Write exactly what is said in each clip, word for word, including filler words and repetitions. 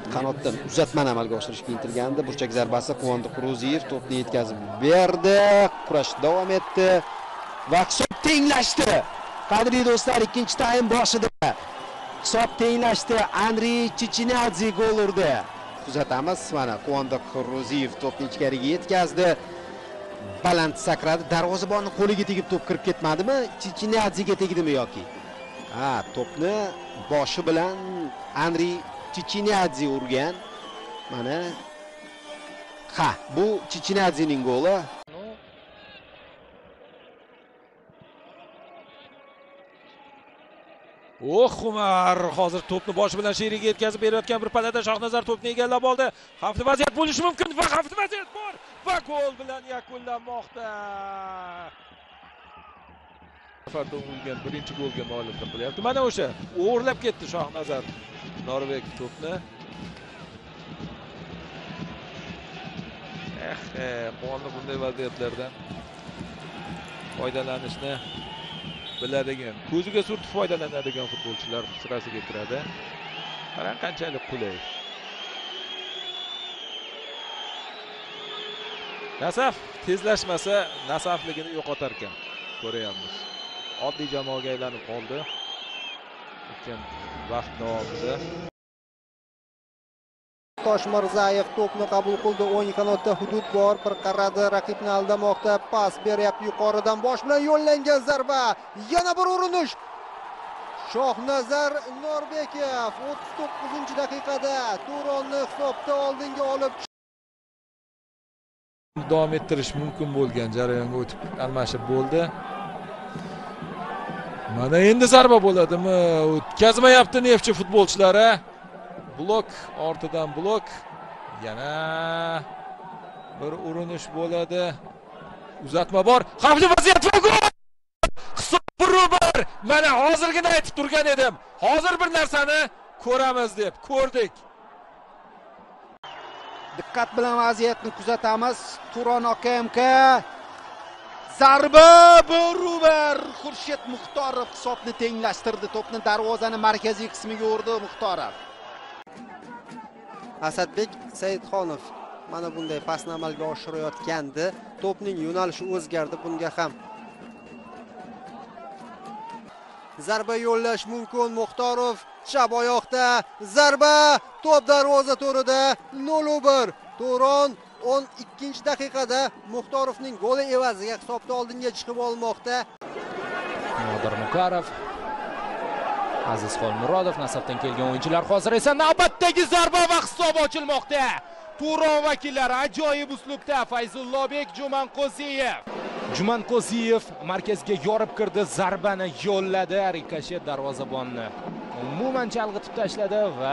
qanotdan uzatmani amalga oshirishga intilgandi. Burchak zarbasi Quvondiq Ro'ziyev to'pni yetkazib berdi. Kurash davom etdi. Va hisob tenglashdi. Qadrli do'stlar, ikkinchi taym boshida hisob tenglashdi. Andrey Chichinadze gol urdi. Kuzatamiz, mana Quvondiq Ro'ziyev to'pni ichkariga yetkazdi. Baland sakradi. Darvozabonning qo'liga tegib to'p kirib ketmadimi? Chichinadzega tegdimi yoki? Ha, to'pni boshi bilan Andrey Chichinadze urgan. Mana ha, bu Chichinadzening goli. Oh, Umar hozir to'pni boshi bilan sheriga yetkazib berayotgan bir palada Shohnazar to'pni egallab oldi. Xavfli vaziyat bo'lishi mumkin va xavfli vaziyat bor va gol bilan yakunlanmoqda. Safarda urilgan birinchi golga mualliflik qilyapti. Mana o'sha o'g'irlab ketdi Shohnazar Norbek to'pni. Eh, qonni bunday vaziyatlardan foydalanishni biladigan, ko'ziga surtib foydalanadigan futbolchilar sirasiga kiradi. Qarang qanchalik qulay. Nasaf tezlashmasa nasafligini yo'qotar ekan. Ko'ryapmiz. Oddiy jamoaga aylanib qoldi. O'tgan vaqt davomida Toshmirzayev to'pni qabul qildi. O'ng qanotda hudud bor. Bir qaradi, raqibni aldamoqda. Pas beryapti yuqoridan. Bosh bilan yo'llangan zarba. Yana bir urinish. Shohnazar Norbekov o'ttiz to'qqizinchi daqiqada Turonni hisobda oldinga olib davom ettirish mumkin bo'lgan jarayonga o'tib almashib bo'ldi. Mana endi zarba bo'ladimi? O'tkazmayapti Neftchi futbolchilari. Blok ortidan blok. Yana bir urinish bo'ladi. Uzatma bor. Xavfli vaziyat va gol! Hisob bir. Mana hozirgina aytib turgan edim. Hozir bir narsani ko'ramiz deb ko'rdik. Diqqat bilan vaziyatni kuzatamiz. Turon aka M K zarba bir. Xurshid Muxtorov hisobni tenglashtirdi. To'pni darvozaning markaziy qismiga urdi Muxtorov. Asadbek Saidxonov mana bunday pasni amalga oshirayotgandi. To'pning yo'nalishi o'zgardi. Bunga ham zarba yo'llash mumkin. Muxtorov chap oyoqda zarba, to'p darvoza to'rida. nol bir. Turon o'n ikkinchi daqiqada Muxtorovning goli evaziga hisobda oldinga chiqib olmoqda. Nodir Mukarov, Aziz Xolmurodov, Nasafdan kelgan o'yinchilar. Hozir esa navbatdagi zarba va hisob ochilmoqda. Turon vakillari ajoyib uslubda Fayzullobek Jumanqo'ziyev. Jumanqo'ziyev markazga yorib kirdi, zarbani yo'lladi, rikoshet darvozabonni umuman chalg'itib tashladi va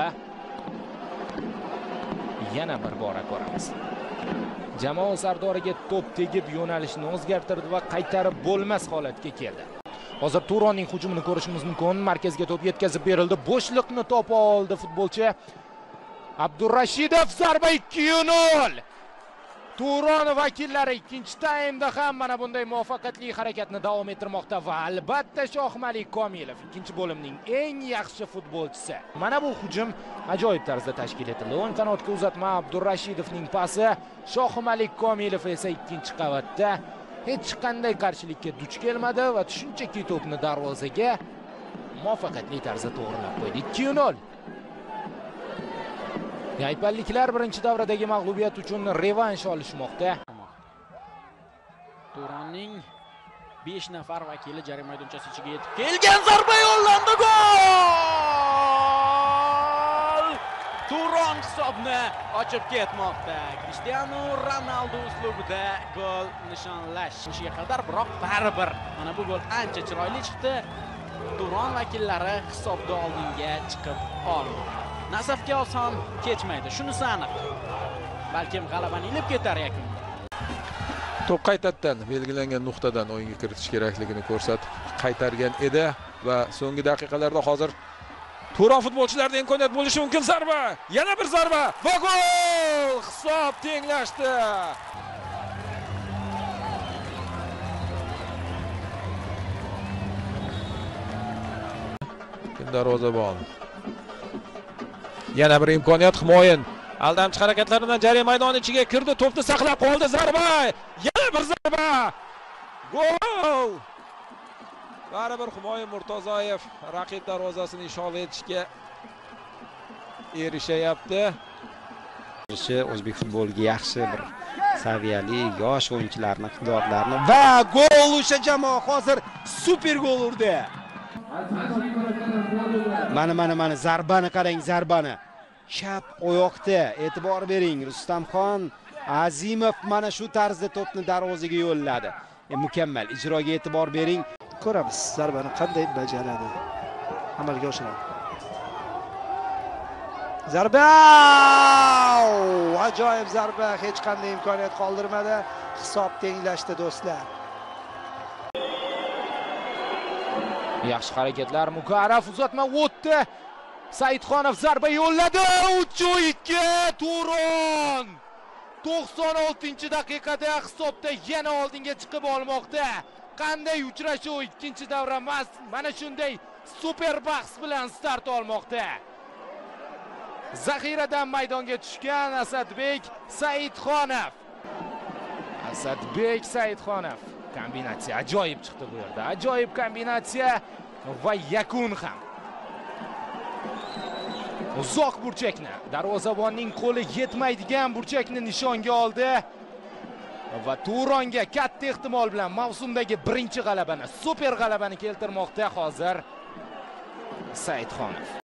yana bir bora ko'ramiz. Jamoa sardoriga to'p tegib yo'nalishni o'zgartirdi va qaytarib bo'lmas holatga keldi. Hozir Turonning hujumini ko'rishimiz mumkin. Markazga to'p yetkazib berildi. Bo'shliqni topa oldi futbolchi Abdurashidov. Zarba ikki nol. Turon vakillari ikkinchi taymda ham mana bunday muvaffaqiyatli harakatni davom ettirmoqda va albatta Shohmalik Komilov ikkinchi bo'limning eng yaxshi futbolchisi. Mana bu hujum ajoyib tarzda tashkil etildi. O'ng qanotga uzatma, Abdurashidovning pasi, Shohmalik Komilov esa ikkinchi qavatda hech qanday qarshilikka duch kelmadi va shunchaki to'pni darvozaga muvaffaqiyatli tarzda to'g'rilab qo'ydi. ikki nol. Yaypalliklar birinchi davradagi mag'lubiyat uchun revansh olishmoqda. Turonning besh nafar vakili jarima maydonchasi ichiga yetib kelgan, zarba yo'llandi, gol! Turon hisobni ochib ketmoqda. Cristiano Ronaldo uslubida gol nishonlash ishiga qadar, biroq baribir mana bu gol ancha chiroyli chiqdi. Turon vakillari hisobda oldinga chiqib olmoqda. Nasafga oson kechmaydi, shunisi aniq. Balkim g'alabani ilib ketar yakunda. To'p qaytadan belgilangan nuqtadan o'yinga kiritish kerakligini ko'rsatib qaytargan edi va so'nggi daqiqalarda hozir Turon futbolchilarida imkoniyat bo'lishi mumkin. Zarba, yana bir zarba va gol! Hisob tenglashdi. Darvozabon Yana bir imkoniyat Himoyin. Aldamchi harakatlaridan jarima maydoni ichiga kirdi, to'pni saqlab qoldi, zarba. Yana bir zarba. Gol! Baribir Himoyin Murtazoyev raqib darvozasini ishg'ol etishga erishayapti. O'zbek futboliga yaxshi bir saviyali yosh o'yinchilarni, iqtidorlarni va gol o'sha jamoa hozir super gol urdi. Mana mana mana zarbani qarang, zarbani. Chap oyoqda e'tibor bering. Rustamxon Azimov mana shu tarzda to'pni darvozaga yo'lladi. E, mukammal ijroga e'tibor bering. Ko'ramiz zarbani qanday bajaradi. Amalga oshiradi. Zarba! Ajoyib zarba, hech qanday imkoniyat qoldirmadi. Hisob tenglashdi do'stlar. Yaxshi harakatlar, Mukarraf uzatma o'tdi. Saidxonov zarba yo'lladi. uch ikki Turon. to'qson oltinchi daqiqada hisobda yana oldinga chiqib olmoqda. Qanday uchrashuv, ikkinchi davra mana shunday super bahs bilan start olmoqda. Zaxiradan maydonga tushgan Asadbek Saidxonov. Asadbek Saidxonov. Kombinatsiya ajoyib chiqdi bu yerda. Ajoyib kombinatsiya va yakun ham. Uzoq burchakni, darvozabonning qo'li yetmaydigan burchakni nishonga oldi. Va Turonga katta ehtimol bilan mavsumdagi birinchi g'alabani, super g'alabani keltirmoqda hozir Saidxonov.